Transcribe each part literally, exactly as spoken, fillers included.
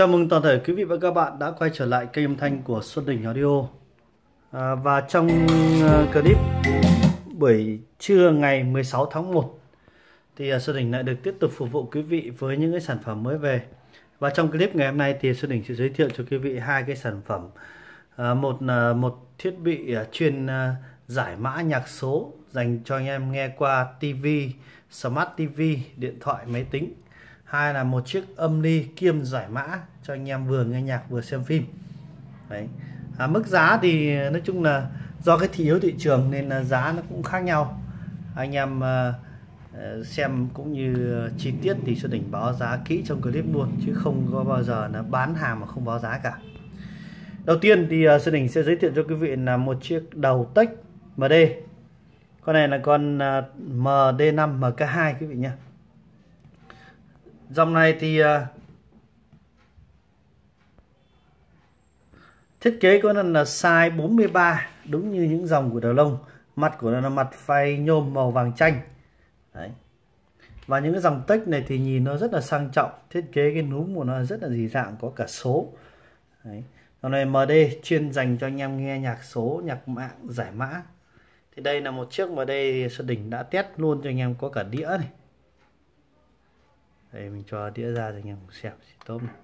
Chào mừng toàn thể quý vị và các bạn đã quay trở lại kênh âm thanh của Xuân Đình Audio. à, Và trong uh, clip buổi trưa ngày mười sáu tháng một thì uh, Xuân Đình lại được tiếp tục phục vụ quý vị với những cái sản phẩm mới về. Và trong clip ngày hôm nay thì Xuân Đình sẽ giới thiệu cho quý vị hai cái sản phẩm. à, Một uh, một thiết bị uh, chuyên uh, giải mã nhạc số dành cho anh em nghe qua tivi, smart ti vi, điện thoại, máy tính. Hai là một chiếc âm ly kiêm giải mã cho anh em vừa nghe nhạc vừa xem phim. Đấy. À, mức giá thì nói chung là do cái thị hiếu thị trường nên là giá nó cũng khác nhau. Anh em uh, xem cũng như chi tiết thì Xuân Đình báo giá kỹ trong clip luôn, chứ không có bao giờ là bán hàng mà không báo giá cả. Đầu tiên thì uh, Xuân Đình sẽ giới thiệu cho quý vị là một chiếc đầu tech em đê. Con này là con uh, em đê năm em ca hai quý vị nhé. Dòng này thì uh, thiết kế của nó là size bốn mươi ba, đúng như những dòng của Đầu Lông. Mặt của nó là mặt phay nhôm màu vàng chanh. Đấy. Và những cái dòng tech này thì nhìn nó rất là sang trọng. Thiết kế cái núm của nó rất là dị dạng, có cả số. Đấy. Dòng này em đê chuyên dành cho anh em nghe nhạc số, nhạc mạng, giải mã. Thì đây là một chiếc em đê Xuân Đình đã test luôn cho anh em, có cả đĩa này. Đây mình cho đĩa ra cho anh em xem tốt này.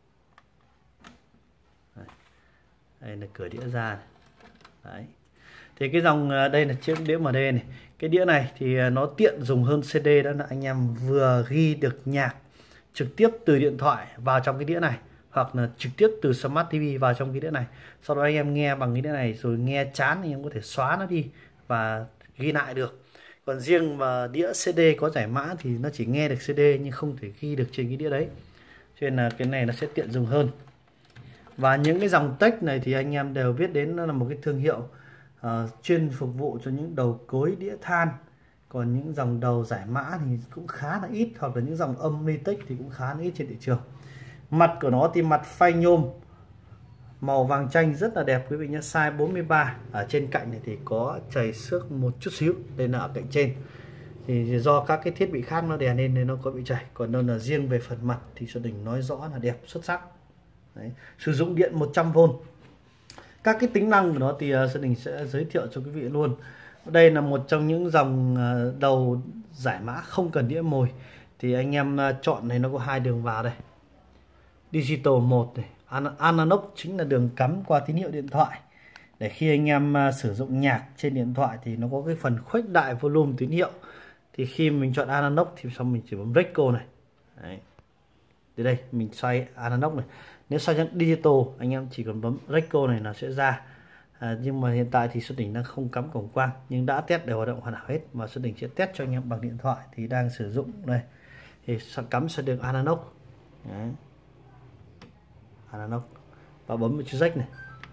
Đây. Đây là cửa đĩa ra này. Đấy. Thì cái dòng đây là chiếc đĩa em đê này. Cái đĩa này thì nó tiện dùng hơn xê đê, đó là anh em vừa ghi được nhạc trực tiếp từ điện thoại vào trong cái đĩa này, hoặc là trực tiếp từ smart ti vi vào trong cái đĩa này. Sau đó anh em nghe bằng cái đĩa này rồi nghe chán thì anh em có thể xóa nó đi và ghi lại được. Còn riêng mà đĩa xê đê có giải mã thì nó chỉ nghe được xê đê nhưng không thể ghi được trên cái đĩa đấy. Cho nên là cái này nó sẽ tiện dùng hơn. Và những cái dòng tech này thì anh em đều biết đến, nó là một cái thương hiệu uh, chuyên phục vụ cho những đầu cối đĩa than. Còn những dòng đầu giải mã thì cũng khá là ít, hoặc là những dòng âm ly tech thì cũng khá là ít trên thị trường. Mặt của nó thì mặt phay nhôm màu vàng chanh rất là đẹp quý vị nhé, size bốn mươi ba. Ở trên cạnh này thì có chảy xước một chút xíu, đây là ở cạnh trên. Thì do các cái thiết bị khác nó đè lên nên nó có bị chảy. Còn đâu là riêng về phần mặt thì Xuân Đình nói rõ là đẹp, xuất sắc. Đấy. Sử dụng điện một trăm vôn. Các cái tính năng của nó thì Xuân Đình sẽ giới thiệu cho quý vị luôn. Đây là một trong những dòng đầu giải mã không cần đĩa mồi. Thì anh em chọn này, nó có hai đường vào đây. Digital một này, analog chính là đường cắm qua tín hiệu điện thoại. Để khi anh em sử dụng nhạc trên điện thoại thì nó có cái phần khuếch đại volume tín hiệu. Thì khi mình chọn analog thì xong mình chỉ bấm record này. Đấy. Từ đây mình xoay analog này. Nếu xoay sang digital anh em chỉ cần bấm record này nó sẽ ra. À, nhưng mà hiện tại thì Xuân Đình đang không cắm cổng quang, nhưng đã test đều hoạt động hoàn hảo hết. Và Xuân Đình sẽ test cho anh em bằng điện thoại thì đang sử dụng đây. Thì cắm sang đường analog. Đấy. Analog và bấm vào chữ jack này.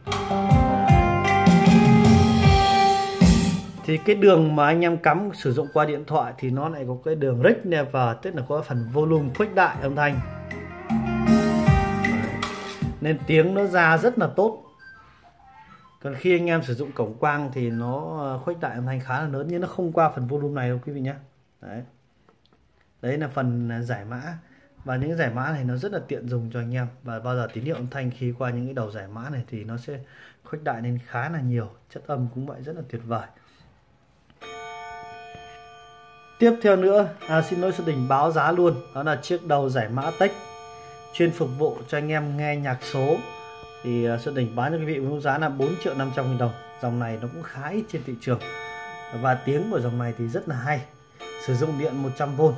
Thì cái đường mà anh em cắm sử dụng qua điện thoại thì nó lại có cái đường rec level, tức là có phần volume khuếch đại âm thanh. Nên tiếng nó ra rất là tốt. Còn khi anh em sử dụng cổng quang thì nó khuếch đại âm thanh khá là lớn, nhưng nó không qua phần volume này đâu quý vị nhé. Đấy. Đấy là phần giải mã. Và những giải mã này nó rất là tiện dùng cho anh em. Và bao giờ tín hiệu âm thanh khi qua những cái đầu giải mã này thì nó sẽ khuếch đại lên khá là nhiều. Chất âm cũng vậy, rất là tuyệt vời. Tiếp theo nữa, à, xin lỗi Xuân Đình báo giá luôn. Đó là chiếc đầu giải mã tech chuyên phục vụ cho anh em nghe nhạc số. Thì uh, Xuân Đình bán cho quý vị với mức giá là bốn triệu năm trăm nghìn đồng. Dòng này nó cũng khá ít trên thị trường. Và tiếng của dòng này thì rất là hay. Sử dụng điện một trăm vôn.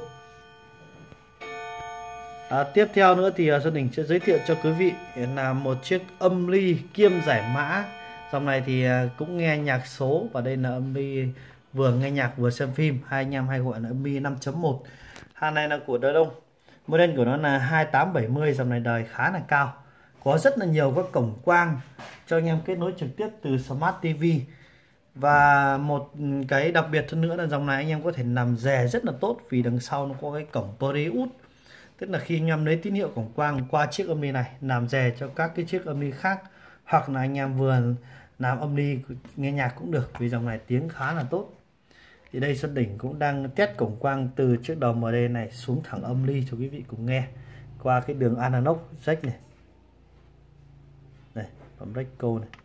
À, tiếp theo nữa thì uh, Xuân Đình sẽ giới thiệu cho quý vị là một chiếc âm ly kiêm giải mã. Dòng này thì uh, cũng nghe nhạc số. Và đây là âm ly vừa nghe nhạc vừa xem phim. Hai anh em hay gọi là âm ly năm chấm một. Hàng này là của Đầu Lông. Model của nó là hai tám bảy mươi. Dòng này đời khá là cao. Có rất là nhiều các cổng quang cho anh em kết nối trực tiếp từ smart ti vi. Và một cái đặc biệt hơn nữa là dòng này anh em có thể làm rè rất là tốt, vì đằng sau nó có cái cổng Pre-out. Tức là khi anh em lấy tín hiệu cổng quang qua chiếc âm ly này, làm rè cho các cái chiếc âm ly khác, hoặc là anh em vừa làm âm ly nghe nhạc cũng được, vì dòng này tiếng khá là tốt. Thì đây Xuân Đình cũng đang test cổng quang từ chiếc đầu em đê này xuống thẳng âm ly cho quý vị cùng nghe. qua cái đường analog jack này. Đây, bấm record này.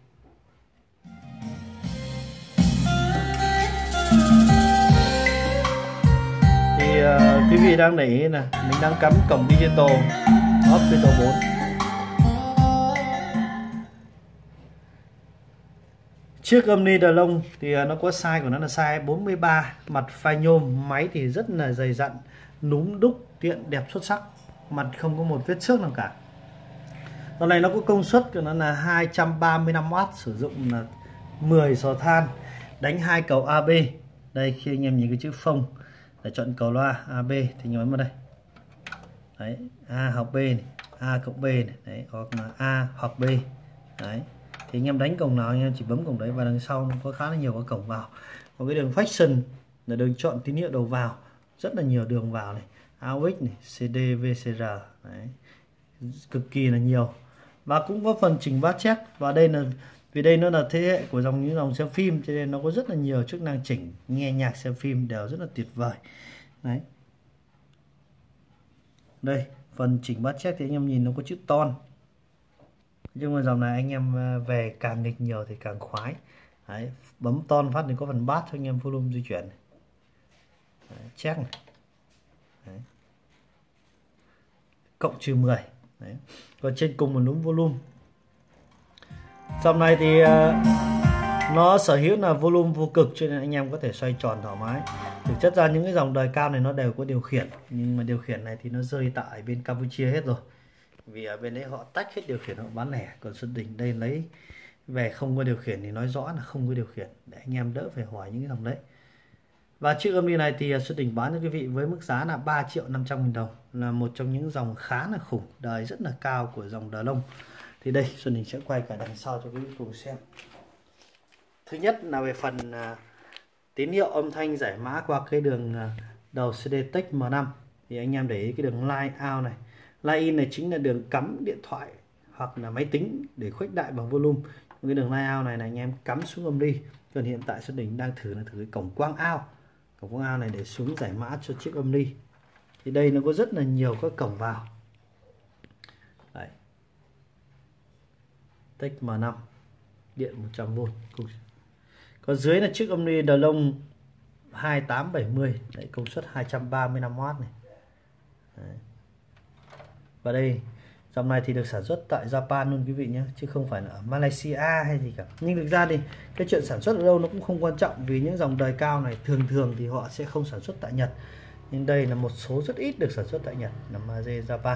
Thì uh, quý vị đang để ý là mình đang cắm cổng digital Optical bốn. Chiếc Omni Đờ Lông thì nó có size của nó là size bốn mươi ba, mặt phai nhôm, máy thì rất là dày dặn, núm đúc, tiện, đẹp, xuất sắc, mặt không có một vết xước nào cả. Con này nó có công suất của nó là hai trăm ba mươi lăm oát, sử dụng là mười sò than, đánh hai cầu a bê. Đây, khi anh em nhìn cái chữ phông để chọn cầu loa a bê thì nhấn vào đây. Đấy, A hoặc B này, A cộng B này, đấy, hoặc là A hoặc B. Đấy. Thì anh em đánh cổng nào anh em chỉ bấm cổng đấy, và đằng sau nó có khá là nhiều các cổng vào. Có cái đường Faction là đường chọn tín hiệu đầu vào, rất là nhiều đường vào này, a u ích này, xê đê, vê xê rờ, đấy, cực kỳ là nhiều. Và cũng có phần chỉnh bass check, và đây là vì đây nó là thế hệ của dòng những dòng xem phim, cho nên nó có rất là nhiều chức năng chỉnh nghe nhạc xem phim đều rất là tuyệt vời. Đấy. Đây, phần chỉnh bass check thì anh em nhìn nó có chữ ton. Nhưng mà dòng này anh em về càng nghịch nhiều thì càng khoái. Đấy, bấm ton phát thì có phần bass cho anh em volume di chuyển. Đấy, check này. Đấy. Cộng trừ mười. Đấy. Còn trên cùng một núm volume. Dòng này thì uh, nó sở hữu là volume vô cực, cho nên anh em có thể xoay tròn thoải mái. Thực chất ra những cái dòng đời cao này nó đều có điều khiển, nhưng mà điều khiển này thì nó rơi tại bên Campuchia hết rồi. Vì ở bên đấy họ tách hết điều khiển, họ bán lẻ. Còn Xuân Đình đây lấy về không có điều khiển thì nói rõ là không có điều khiển, để anh em đỡ phải hỏi những cái dòng đấy. Và chiếc Omni này thì Xuân Đình bán cho quý vị với mức giá là ba triệu năm trăm nghìn đồng, là một trong những dòng khá là khủng, đời rất là cao của dòng Đờ Lông. Thì đây Xuân Đình sẽ quay cả đằng sau cho quý vị cùng xem. Thứ nhất là về phần uh, tín hiệu âm thanh giải mã qua cái đường uh, đầu xê đê Tech M năm. Thì anh em để ý cái đường line out này, line in này chính là đường cắm điện thoại hoặc là máy tính để khuếch đại bằng volume. Cái đường line out này là anh em cắm xuống âm ly. Còn hiện tại Xuân Đình đang thử là thử cái cổng quang out. Cổng quang out này để xuống giải mã cho chiếc âm ly. Thì đây nó có rất là nhiều các cổng vào. Đấy. Tech M năm, điện một trăm vôn. Còn dưới là chiếc Omni Đờ Lông hai tám bảy mươi, đấy, công suất hai trăm ba mươi lăm oát này. Đấy. Và đây dòng này thì được sản xuất tại Japan luôn quý vị nhé, chứ không phải là ở Malaysia hay gì cả. Nhưng thực ra thì cái chuyện sản xuất ở đâu nó cũng không quan trọng, vì những dòng đời cao này thường thường thì họ sẽ không sản xuất tại Nhật. Nhưng đây là một số rất ít được sản xuất tại Nhật, là Maze Japan.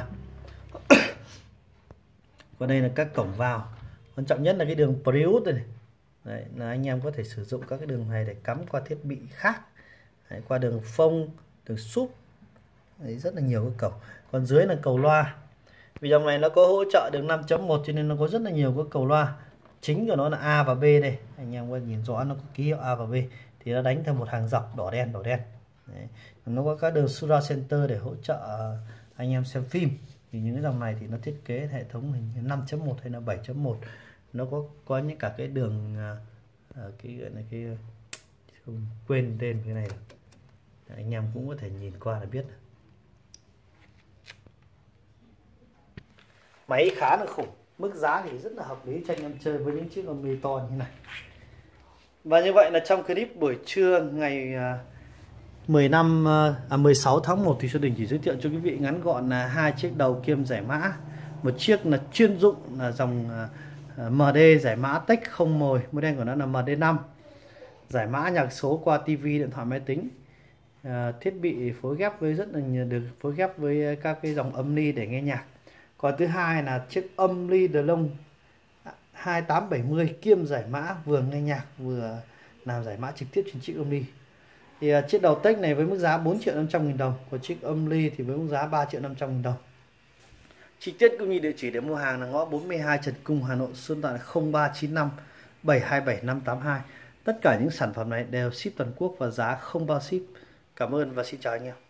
Và đây là các cổng vào. Quan trọng nhất là cái đường Prius này. Đấy, là anh em có thể sử dụng các cái đường này để cắm qua thiết bị khác. Đấy, qua đường phông, đường súp. Đấy, rất là nhiều cái cổng. Còn dưới là cầu loa. Vì dòng này nó có hỗ trợ đường năm chấm một cho nên nó có rất là nhiều các cầu loa. Chính của nó là A và B đây. Anh em có nhìn rõ nó có ký hiệu A và B. Thì nó đánh theo một hàng dọc đỏ đen đỏ đen. Đấy. Nó có các đường surround center để hỗ trợ anh em xem phim. Thì những cái dòng này thì nó thiết kế hệ thống hình năm chấm một hay là bảy chấm một. Nó có có những cả cái đường uh, cái gọi là cái không quên tên cái này. Anh em cũng có thể nhìn qua là biết. Máy khá là khủng, mức giá thì rất là hợp lý cho anh em chơi với những chiếc Omni to như này. Và như vậy là trong clip buổi trưa ngày mười lăm à mười sáu tháng một thì Xuân Đình chỉ giới thiệu cho quý vị ngắn gọn là hai chiếc đầu kiêm giải mã. Một chiếc là chuyên dụng là dòng em đê giải mã Tech không mồi, model của nó là em đê năm. Giải mã nhạc số qua tivi, điện thoại, máy tính. À, thiết bị phối ghép với rất là nhiều, được phối ghép với các cái dòng âm ly để nghe nhạc. Còn thứ hai là chiếc Omni Đờ Lông hai tám bảy mươi kiêm giải mã, vừa nghe nhạc vừa làm giải mã trực tiếp trên chiếc Omni. Thì uh, chiếc đầu Tech này với mức giá bốn triệu năm trăm nghìn đồng, còn chiếc Omni thì với mức giá ba triệu năm trăm nghìn đồng. Chi tiết cũng như địa chỉ để mua hàng là ngõ bốn mươi hai Trần Cung, Hà Nội, số điện thoại không ba chín năm bảy hai bảy năm tám hai. Tất cả những sản phẩm này đều ship toàn quốc và giá không bao ship. Cảm ơn và xin chào anh em.